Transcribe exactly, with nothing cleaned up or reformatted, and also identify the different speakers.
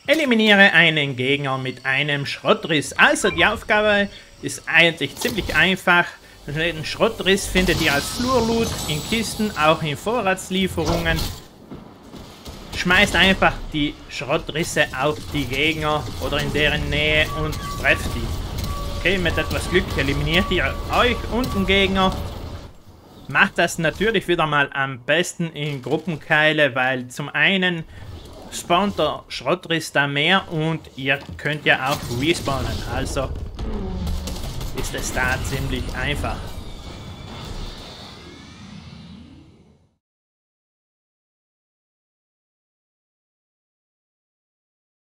Speaker 1: Eliminiere einen Gegner mit einem Schrottriss. Also die Aufgabe ist eigentlich ziemlich einfach. Den Schrottriss findet ihr als Flurloot, in Kisten, auch in Vorratslieferungen. Schmeißt einfach die Schrottrisse auf die Gegner oder in deren Nähe und trefft die. Okay, mit etwas Glück eliminiert ihr euch und den Gegner. Macht das natürlich wieder mal am besten in Gruppenkeile, weil zum einen spawnt der Schrottriss da mehr und ihr könnt ja auch respawnen. Also ist es da ziemlich einfach.